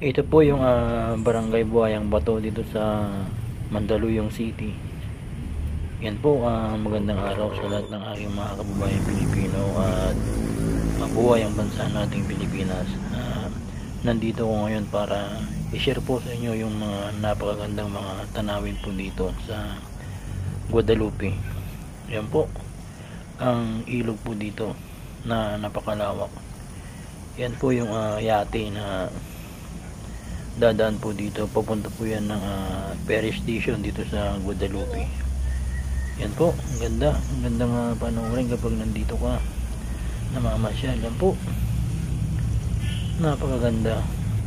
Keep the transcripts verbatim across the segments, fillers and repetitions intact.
Ito po yung ah, Barangay Buhayang Bato dito sa Mandaluyong City. Yan po, ah, magandang araw sa lahat ng aking mga kababayang Pilipino at mabuhay ang bansa nating Pilipinas. Ah, nandito ko ngayon para i-share po sa inyo yung mga napakagandang mga tanawin po dito sa Guadalupe. Yan po, ang ilog po dito na napakalawak. Yan po yung ah, yate na dadaan po dito. Papunta po yan ng uh, ferry station dito sa Guadalupe. Yan po, ang ganda. Ang ganda nga panoorin kapag nandito ka, namamasyal. Yan po, napakaganda.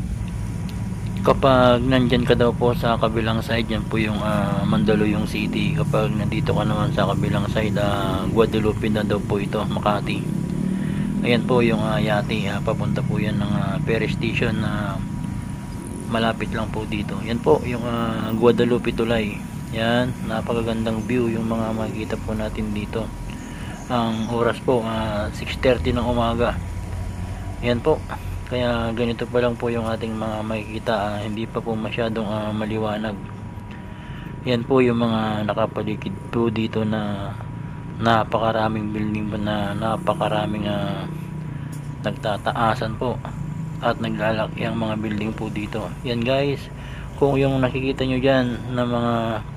Kapag nandyan ka daw po sa kabilang side, yan po yung uh, Mandaluyong City. Kapag nandito ka naman sa kabilang side, uh, Guadalupe na daw po ito, Makati. Ayan po yung uh, yate, uh, papunta po yan ng uh, ferry station na uh, malapit lang po dito. Yan po yung uh, Guadalupe Tulay. Yan, napakagandang view yung mga makikita po natin dito. Ang oras po uh, six thirty ng umaga. Yan po, kaya ganito pa lang po yung ating mga makikita, uh, hindi pa po masyadong uh, maliwanag. Yan po yung mga nakapaligid po dito na napakaraming building po, na napakaraming uh, nagtataasan po at naglalaki ang mga building po dito. Yan guys, kung yung nakikita nyo dyan na mga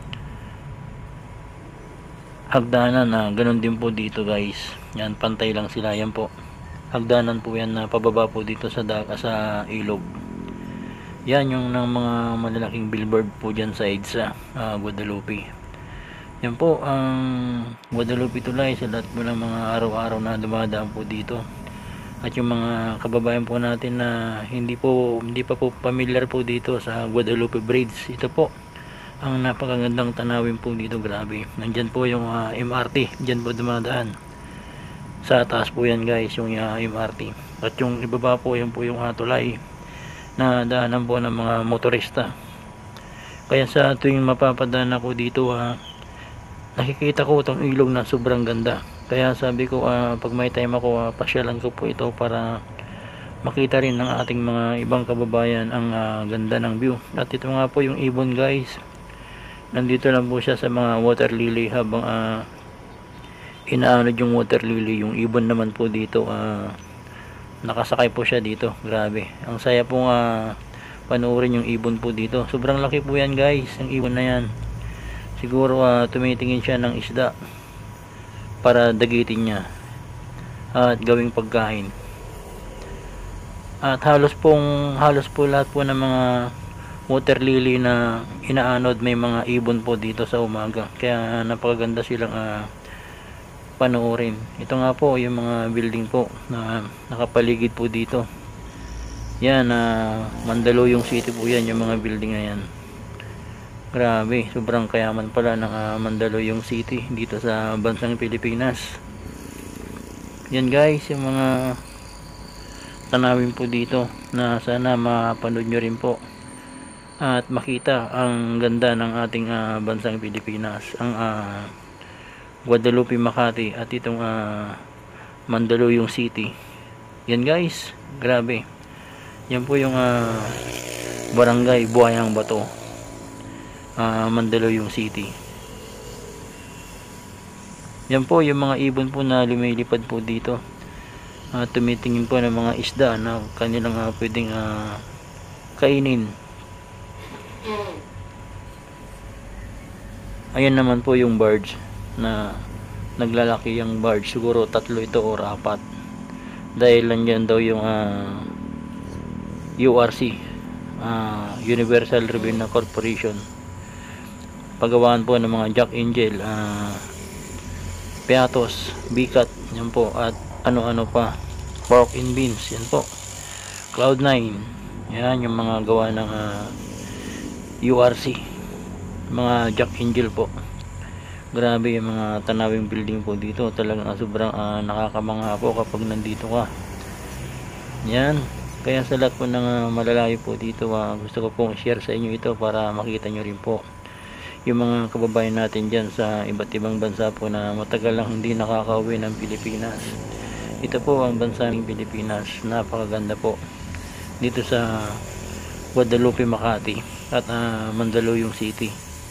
hagdanan, na ganun din po dito guys. Yan, pantay lang sila. Yan po, hagdanan po yan na pababa po dito sa daga, sa ilog. Yan yung ng mga malalaking billboard po dyan sa EDSA, uh, Guadalupe. Yan po ang Guadalupe Tulay sa lahat po ng mga araw-araw na dumadaan po dito. At yung mga kababayan po natin na hindi po hindi pa po familiar po dito sa Guadalupe Bridge, ito po ang napakagandang tanawin po dito. Grabe, nandyan po yung uh, M R T, dyan po dumadaan sa taas po yan guys, yung uh, M R T. At yung ibaba po, yan po yung uh, tulay na daanan po ng mga motorista. Kaya sa tuwing mapapadaan ako dito, uh, nakikita ko itong ilog na sobrang ganda. Kaya sabi ko, uh, pag may time ako, uh, pasyalan ko po ito para makita rin ng ating mga ibang kababayan ang uh, ganda ng view. At ito nga po yung ibon guys, nandito lang po siya sa mga water lily habang uh, inaanod yung water lily. Yung ibon naman po dito, uh, nakasakay po siya dito. Grabe, ang saya po uh, panoorin yung ibon po dito. Sobrang laki po yan guys, yung ibon na yan. Siguro uh, tumitingin siya ng isda para dagitin niya at gawing pagkain. At halos pong halos po lahat po ng mga water lily na inaanod, may mga ibon po dito sa umaga. Kaya napakaganda silang uh, panoorin. Ito nga po yung mga building po na nakapaligid po dito. Yan, uh, Mandaluyong City po yan, yung mga building na yan. Grabe, sobrang kayaman pala ng uh, Mandaluyong City dito sa bansang Pilipinas. Yan guys, yung mga tanawin po dito na sana mapanood nyo rin po at makita ang ganda ng ating uh, bansang Pilipinas, ang uh, Guadalupe, Makati at itong uh, Mandaluyong City. Yan guys, grabe. Yan po yung uh, Barangay Buhayang Bato, Uh, Mandaluyong City. Yan po yung mga ibon po na lumilipad po dito, uh, tumitingin po ng mga isda na kanilang uh, pwedeng uh, kainin. Ayan naman po yung birds na naglalaki. Yung birds siguro tatlo ito or apat, dahil nandiyan daw yung uh, U R C, uh, Universal Revenue Corporation, pagawaan po ng mga Jack Angel, uh, Piatos, Bicat, yan po, at ano-ano pa, Pork and Beans, yan po, Cloud nine, yan yung mga gawa ng uh, U R C, mga Jack Angel po. Grabe yung mga tanawing building po dito, talagang uh, sobrang uh, nakakamangha po kapag nandito ka. Yan, kaya sa lahat po ng uh, malalayo po dito, uh, gusto ko pong share sa inyo ito para makita nyo rin po yung mga kababayan natin dyan sa iba't ibang bansa po na matagal lang hindi nakakauwi ng Pilipinas. Ito po ang bansa ng Pilipinas, napakaganda po dito sa Guadalupe, Makati at uh, Mandaluyong City.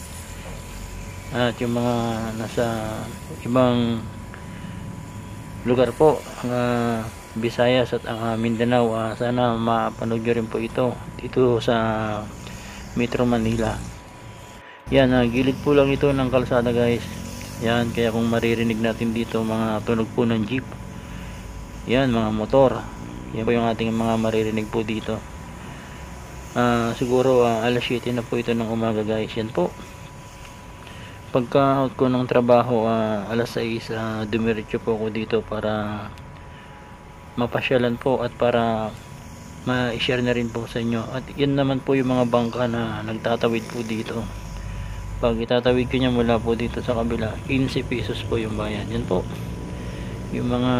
At yung mga nasa ibang lugar po, ang uh, Visayas at ang uh, Mindanao, uh, sana mapanood nyo rin po ito dito sa Metro Manila. Yan, uh, gilid po lang ito ng kalsada guys. Yan, kaya kung maririnig natin dito mga tunog po ng jeep, yan, mga motor, yan po yung ating mga maririnig po dito. Uh, siguro uh, alas siyete na po ito ng umaga guys. Yan po, pagka out ko ng trabaho, uh, alas sais, uh, dumiretso po ako dito para mapasyalan po at para ma-share na rin po sa inyo. At yan naman po yung mga bangka na nagtatawid po dito. Pag itatawid ko niya mula po dito sa kabila, fifteen pesos po yung bayan. Yan po yung mga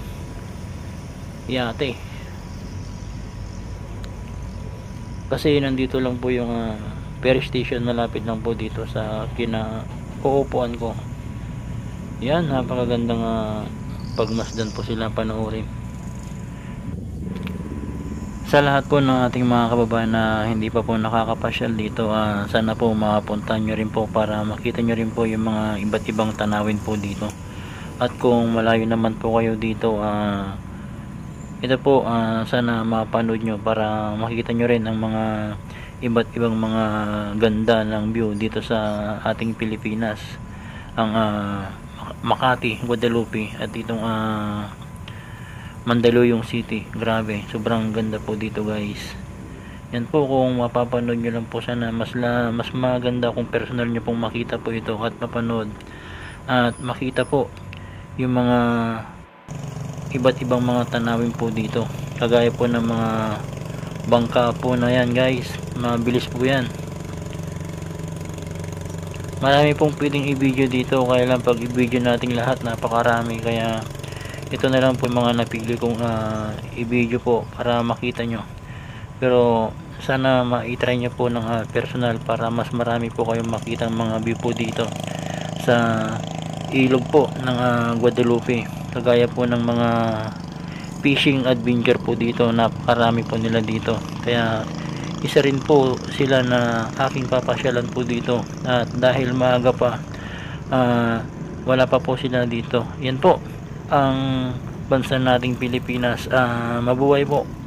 yate, kasi nandito lang po yung uh, ferry station, malapit lang po dito sa kina uupuan ko. Yan, napakagandang uh, pagmasdan po sila panoorin. Sa lahat po ng ating mga kababayan na hindi pa po nakakapasyal dito, uh, sana po makapunta nyo rin po para makita nyo rin po yung mga iba't ibang tanawin po dito. At kung malayo naman po kayo dito, uh, ito po, uh, sana mapanood nyo para makita nyo rin ang mga iba't ibang mga ganda ng view dito sa ating Pilipinas. Ang uh, Makati, Guadalupe at itong uh, Mandaluyong City. Grabe, sobrang ganda po dito guys. Yan po, kung mapapanood nyo lang po, sana mas, la, mas maganda kung personal nyo pong makita po ito at mapanood at makita po yung mga iba't ibang mga tanawin po dito, kagaya po ng mga bangka po na yan guys. Mabilis po yan, marami pong pwedeng i-video dito, kaya lang pag i-video natin lahat napakarami, kaya ito na lang po yung mga napili kong uh, i-video po para makita nyo. Pero sana ma-try nyo po ng uh, personal para mas marami po kayong makita ng mga view po dito sa ilog po ng uh, Guadalupe, kagaya po ng mga fishing adventure po dito. Napakarami po nila dito, kaya isa rin po sila na aking papasyalan po dito. At dahil maaga pa, uh, wala pa po sila dito. Yan po ang bansa nating Pilipinas. Uh, mabuhay po.